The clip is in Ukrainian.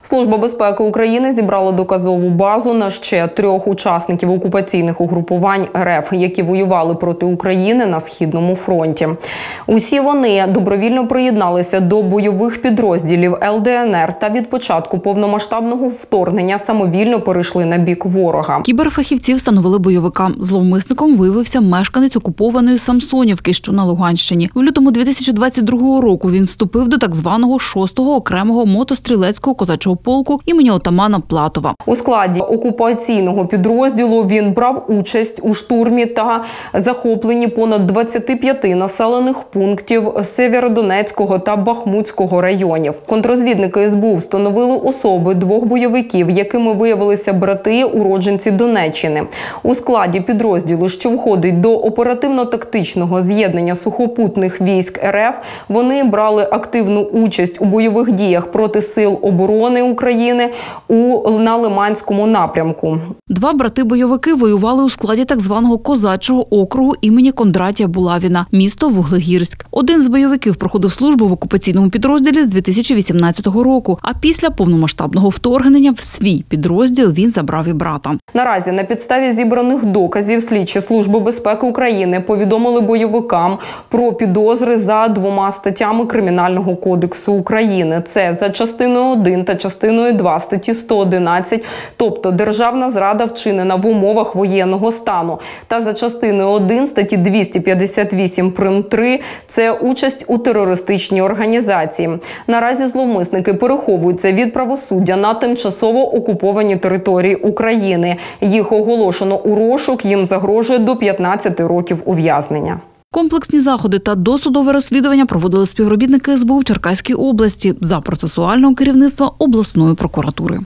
Служба безпеки України зібрала доказову базу на ще 3 учасників окупаційних угрупувань РФ, які воювали проти України на Східному фронті. Усі вони добровільно приєдналися до бойових підрозділів ЛДНР та від початку повномасштабного вторгнення самовільно перейшли на бік ворога. Кіберфахівці встановили бойовика. Зловмисником виявився мешканець окупованої Самсонівки, що на Луганщині. В лютому 2022 року він вступив до так званого 6-го окремого мотострілецького козачого полку імені отамана Платова. У складі окупаційного підрозділу він брав участь у штурмі та захопленні понад 25 населених пунктів Сєвєродонецького та Бахмутського районів. Контррозвідники СБУ встановили особи 2 бойовиків, якими виявилися брати, уродженці Донеччини. У складі підрозділу, що входить до оперативно-тактичного з'єднання сухопутних військ РФ, вони брали активну участь у бойових діях проти сил оборони України на Лиманському напрямку. 2 брати-бойовики воювали у складі так званого козачого округу імені Кондратія Булавіна, місто Вуглегірськ. Один з бойовиків проходив службу в окупаційному підрозділі з 2018 року, а після повномасштабного вторгнення в свій підрозділ він забрав і брата. Наразі на підставі зібраних доказів слідчі Служби безпеки України повідомили бойовикам про підозри за 2 статтями Кримінального кодексу України. Це за частиною 1 та частиною 2 статті 111, тобто державна зрада вчинена в умовах воєнного стану, та за частиною 1 статті 258 прим. 3 – це участь у терористичній організації. Наразі зловмисники переховуються від правосуддя на тимчасово окупованій території України. Їх оголошено у розшук, їм загрожує до 15 років ув'язнення. Комплексні заходи та досудове розслідування проводили співробітники СБУ в Черкаській області за процесуального керівництва обласної прокуратури.